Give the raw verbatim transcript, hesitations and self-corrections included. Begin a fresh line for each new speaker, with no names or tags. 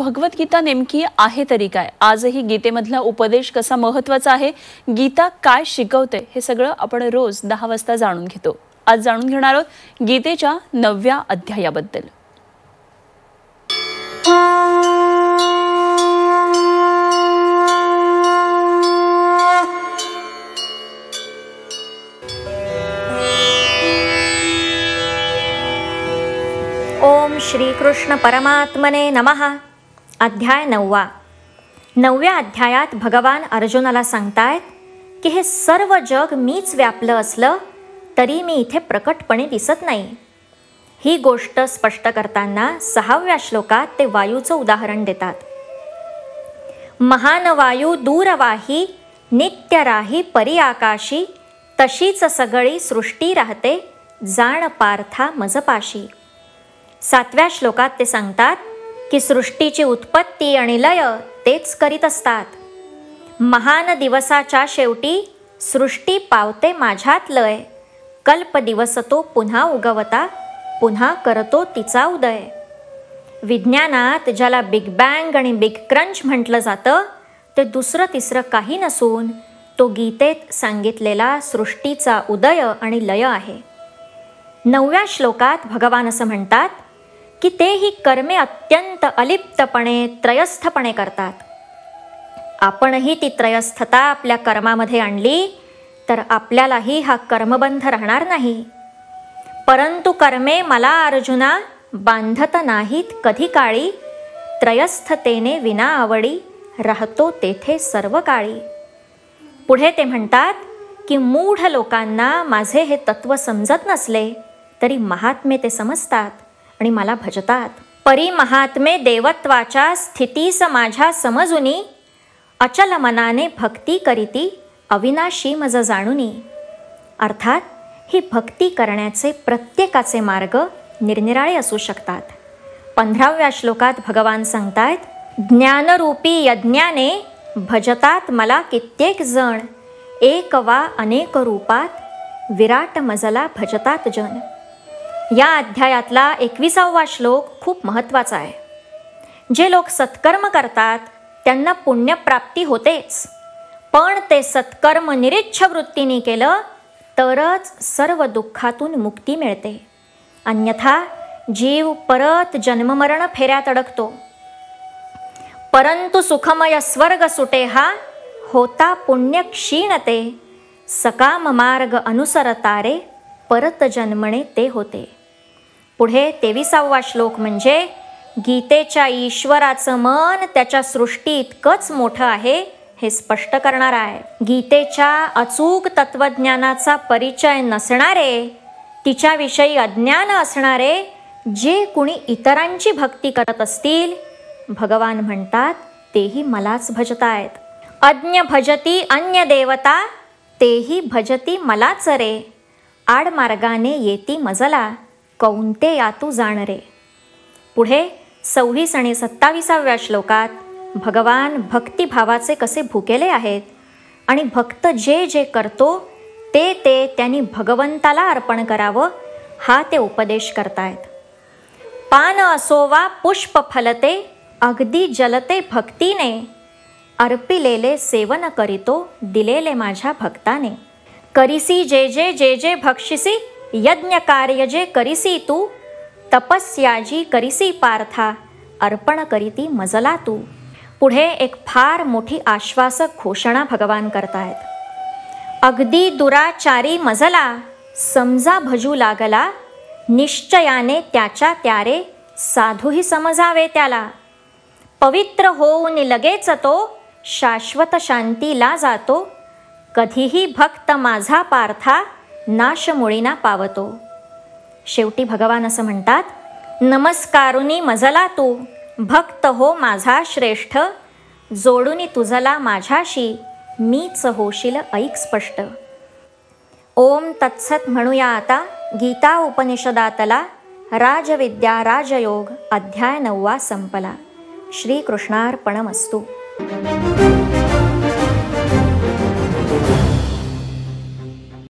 भगवद्गीता नेमकी आहे तरी काय? आजही गीतेमधला उपदेश कसा महत्त्वाचा आहे, गीता काय शिकवते, हे सगळं आपण रोज दहा वाजता जाणून घेतो. आज जाणून घेणार आहोत गीतेच्या नवव्या अध्यायाबद्दल.
ओम श्री कृष्ण परमात्मने नमः. अध्याय नववा. नवव्या अध्यायात भगवान अर्जुनाला सांगतायत की हे सर्व जग मीच व्यापलं असलं तरी मी इथे प्रकटपणे दिसत नाही. ही गोष्ट स्पष्ट करताना सहाव्या श्लोकात ते वायूचं उदाहरण देतात. महान वायू दूरवाही नित्य राही परी आकाशी, तशीच सगळी सृष्टी राहते जाण पार्था मजपाशी. सातव्या श्लोकात ते सांगतात की सृष्टीची उत्पत्ती आणि लय तेच करीत असतात. महान दिवसाच्या शेवटी सृष्टी पावते माझ्यात लय, कल्प दिवस तो पुन्हा उगवता पुन्हा करतो तिचा उदय. विज्ञानात ज्याला बिग बँग आणि बिग क्रंच म्हटलं जातं ते दुसरं तिसरं काही नसून तो गीतेत सांगितलेला सृष्टीचा उदय आणि लय आहे. नवव्या श्लोकात भगवान असं म्हणतात की ते ही कर्मे अत्यंत अलिप्तपणे त्रयस्थपणे करतात. आपणही ती त्रयस्थता आपल्या कर्मामध्ये आणली तर आपल्यालाही हा कर्मबंध राहणार नाही. परंतु कर्मे मला अर्जुना बांधत नाहीत कधी काळी, त्रयस्थतेने विना आवडी राहतो तेथे सर्व काळी. पुढे ते म्हणतात की मूढ लोकांना माझे हे तत्व समजत नसले तरी महात्मे ते समजतात आणि मला भजतात. परी महात्मे देवत्वाच्या स्थितीस माझ्या समजुनी, अचल मनाने भक्ती करीती अविनाशी मज जाणुनी. अर्थात ही भक्ती करण्याचे प्रत्येकाचे मार्ग निरनिराळे असू शकतात. पंधराव्या श्लोकात भगवान सांगतायत, ज्ञानरूपी यज्ञाने भजतात मला कित्येक जण, एक वा अनेक रूपात विराट मजला भजतात जन. या अध्यायातला एकविसावा श्लोक खूप महत्त्वाचा आहे. जे लोक सत्कर्म करतात त्यांना पुण्यप्राप्ती होतेच, पण ते सत्कर्म निरीच्छ वृत्तीने केलं तरच सर्व दुःखातून मुक्ती मिळते. अन्यथा जीव परत जन्ममरण फेऱ्यात अडकतो. परंतु सुखमय स्वर्ग सुटे हा, होता पुण्य क्षीणते, सकाम मार्ग अनुसरतारे परत जन्मणे ते होते. पुढे तेविसावा श्लोक म्हणजे गीतेच्या ईश्वराचं मन त्याच्या सृष्टी इतकंच मोठं आहे हे स्पष्ट करणार आहे. गीतेच्या अचूक तत्वज्ञानाचा परिचय नसणारे, तिच्याविषयी अज्ञान असणारे जे कुणी इतरांची भक्ती करत असतील, भगवान म्हणतात तेही मलाच भजतायत. अज्ञ भजती अन्य देवता, तेही भजती मलाच रे, आडमार्गाने येती मजला, कौंते यातू जाण रे. पुढे सव्वीस आणि सत्ताविसाव्या श्लोकात भगवान भक्तिभावाचे कसे भुकेले आहेत आणि भक्त जे जे करतो ते ते त्यांनी भगवंताला अर्पण करावं हा ते उपदेश करतायत. पान असो वा पुष्प फलते, अगदी जलते भक्तीने, अर्पिलेले सेवन करीतो दिलेले माझ्या भक्ताने. करिसी जे जे जे जे भक्षिसी, यज्ञ कार्य जे करिसी तू, तपस्याजी करिसी पार्था, अर्पण करीती मजला तू. पुढे एक फार मोठी आश्वासक घोषणा भगवान करतायत. अगदी दुराचारी मजला, समजा भजू लागला, निश्चयाने त्याच्या त्यारे साधूही समजावे त्याला. पवित्र होऊन लगेच तो शाश्वत शांतीला जातो, कधीही भक्त माझा पार्था नाशमुळीना पावतो. शेवटी भगवान असं म्हणतात, नमस्कारुनी मजला तू, भक्त हो माझा श्रेष्ठ, जोडूनी तुझला माझ्याशी, मीच होशील ऐक स्पष्ट. ओम तत्सत म्हणूया आता गीता उपनिषदातला राजविद्या राजयोग अध्याय नववा संपला. श्रीकृष्णार्पणमस्तु.